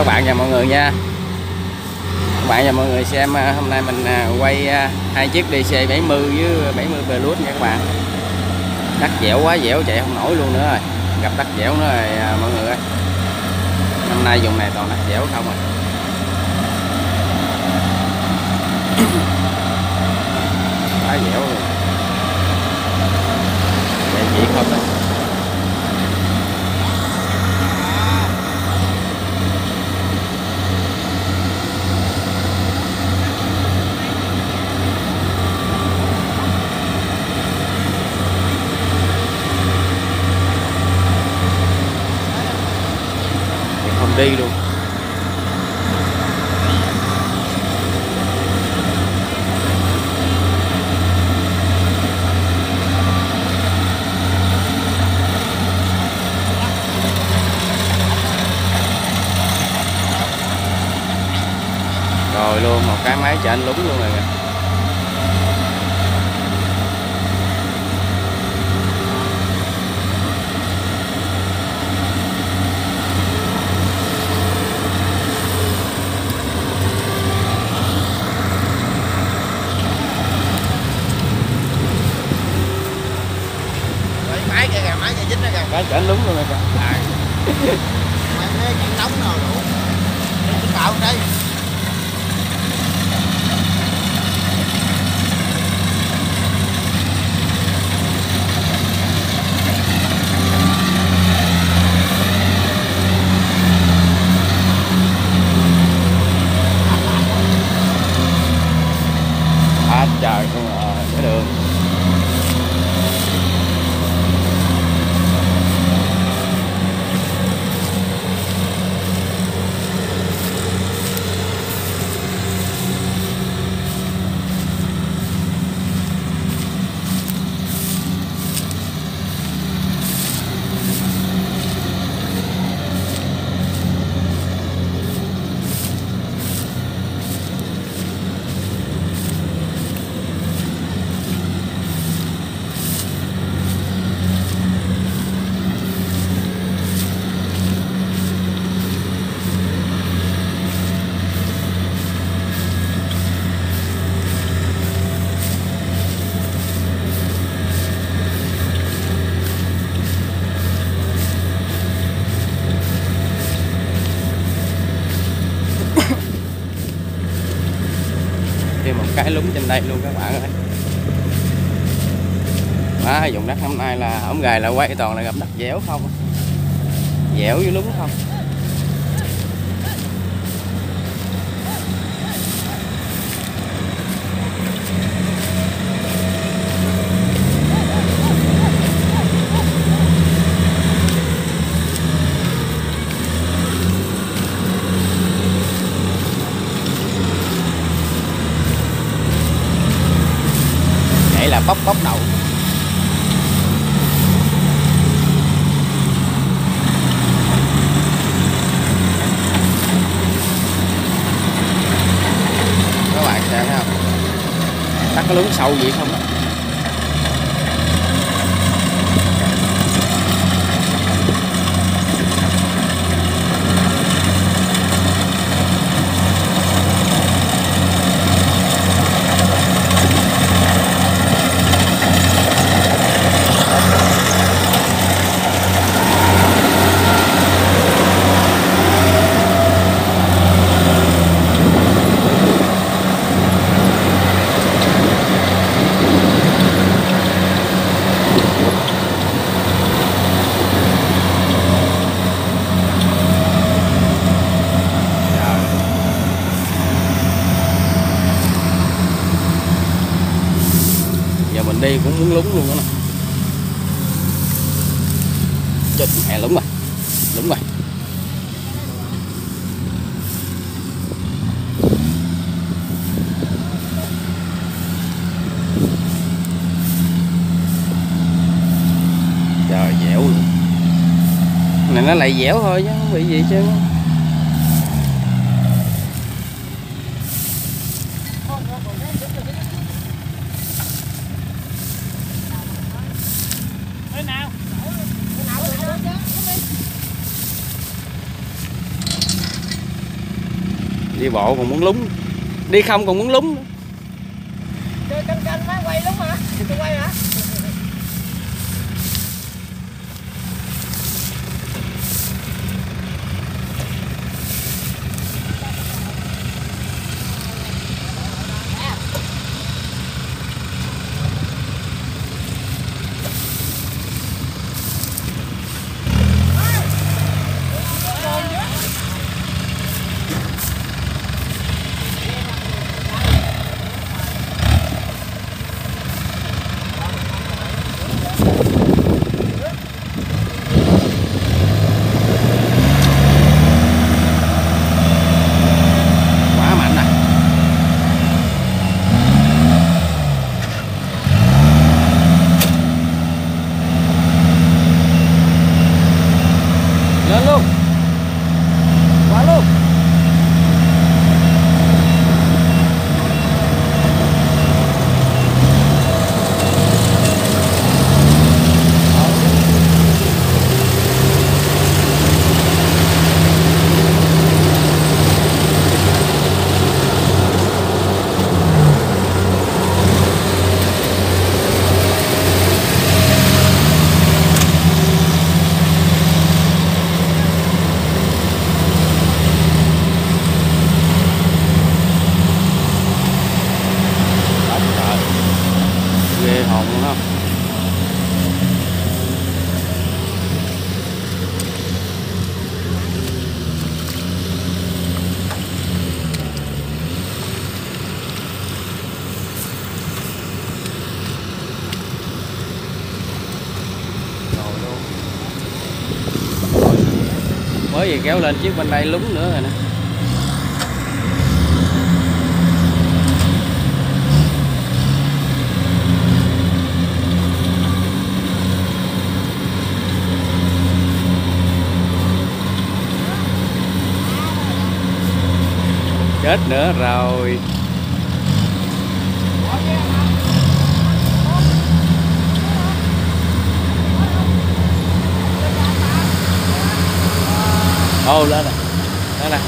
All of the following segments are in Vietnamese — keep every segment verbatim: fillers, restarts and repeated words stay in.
các bạn và mọi người nha. Các bạn và mọi người xem hôm nay mình quay hai chiếc đê xê bảy mươi với bảy mươi Plus nha các bạn. Đất dẻo quá dẻo chạy không nổi luôn nữa rồi. Gặp đất dẻo nữa rồi mọi người ơi. Năm nay vùng này toàn đất dẻo không à. Quá dẻo luôn. Chạy chị không thôi. Đi luôn. Rồi luôn, một cái máy chạy lúng luôn rồi kìa. Máy kìa kìa, máy chạy dính đó kìa. Cái chở đúng luôn rồi kìa. À. Máy thấy chuyện nóng nào đủ. Đi cạo đây. À trời con ờ cái đường. Thêm một cái lúng trên đây luôn các bạn ơi. Đó, vùng đất hôm nay là ổng gài là quay toàn là gặp đất dẻo không, dẻo với lúng không. Vậy là bóc bóc đầu. Các bạn xem thấy không? Đất có lún sâu gì không đó. Mình đi cũng muốn lúng luôn đó nè. Chết mẹ, lúng rồi. Lúng rồi. Trời dẻo luôn. Này nó lại dẻo thôi chứ không bị gì chứ. Đi bộ còn muốn lúng, đi không còn muốn lúng nữa. Chơi canh canh má quay lúng hả? Tôi quay hả? Quá mạnh à. Lên luôn. Quá luôn. Ghê hồn luôn không? Rồi luôn. Mới gì kéo lên chiếc bên đây lúng nữa rồi nè. Chết nữa rồi. Ô lên nè. Lên nè.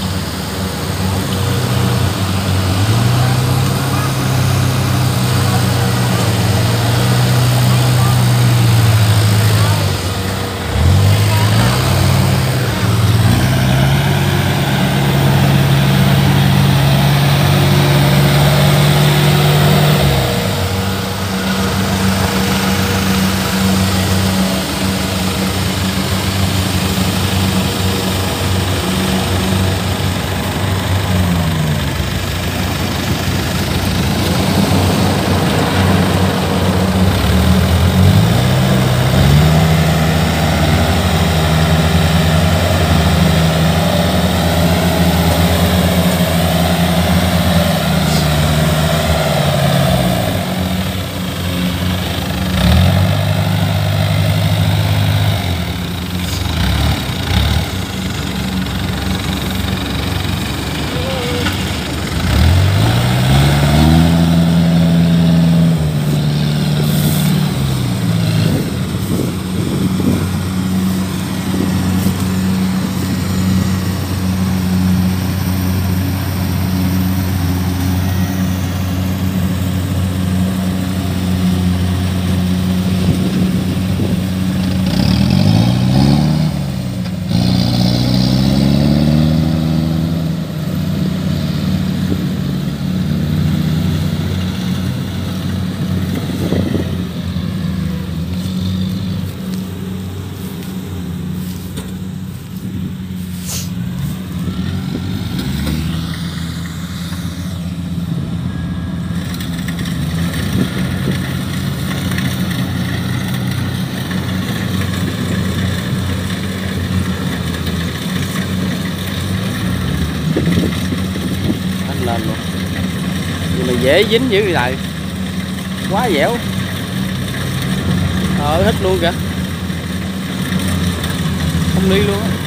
Lên luôn. Nhưng mà dễ dính dữ vậy, quá dẻo. Ờ hít luôn kìa, không đi luôn á.